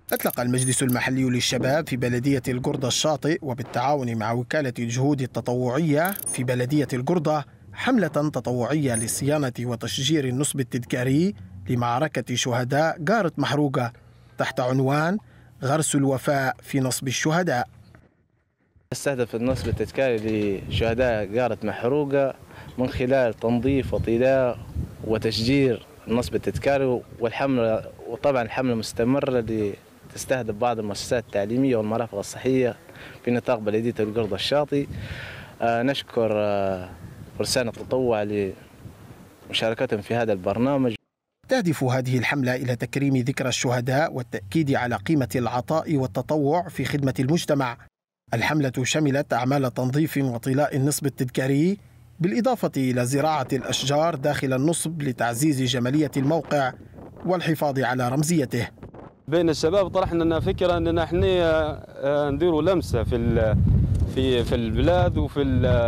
أطلق المجلس المحلي للشباب في بلدية القردة الشاطئ وبالتعاون مع وكالة الجهود التطوعية في بلدية القردة حملة تطوعية لصيانة وتشجير النصب التذكاري لمعركة شهداء قارة محروقة تحت عنوان غرس الوفاء في نصب الشهداء. نستهدف النصب التذكاري لشهداء قارة محروقة من خلال تنظيف وطلاء وتشجير النصب التذكاري، والحملة وطبعا الحملة مستمرة تستهدف بعض المؤسسات التعليمية والمرافق الصحية في نطاق بلدية القردة الشاطئ. نشكر فرسان التطوع لمشاركتهم في هذا البرنامج. تهدف هذه الحملة إلى تكريم ذكرى الشهداء والتأكيد على قيمة العطاء والتطوع في خدمة المجتمع. الحملة شملت أعمال تنظيف وطلاء النصب التذكاري بالإضافة إلى زراعة الأشجار داخل النصب لتعزيز جمالية الموقع والحفاظ على رمزيته. بين الشباب طرحنا لنا فكرة أننا احنا نديروا لمسة في البلاد وفي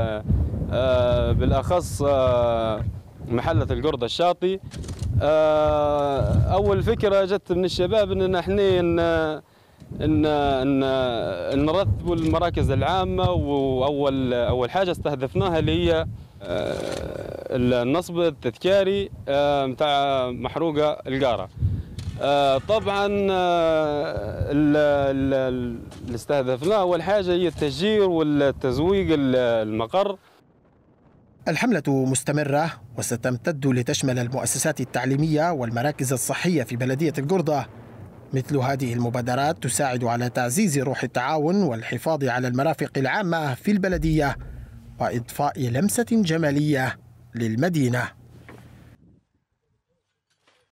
بالأخص محلة القردة الشاطئ. أول فكرة جت من الشباب أننا احنا نرتبوا المراكز العامة، وأول حاجة استهدفناها اللي هي النصب التذكاري متاع محروقة القارة. طبعا اللي استهدفناه أول حاجة هي التشجير والتزويق المقر. الحملة مستمرة وستمتد لتشمل المؤسسات التعليمية والمراكز الصحية في بلدية القردة. مثل هذه المبادرات تساعد على تعزيز روح التعاون والحفاظ على المرافق العامة في البلدية وإضفاء لمسة جمالية للمدينة.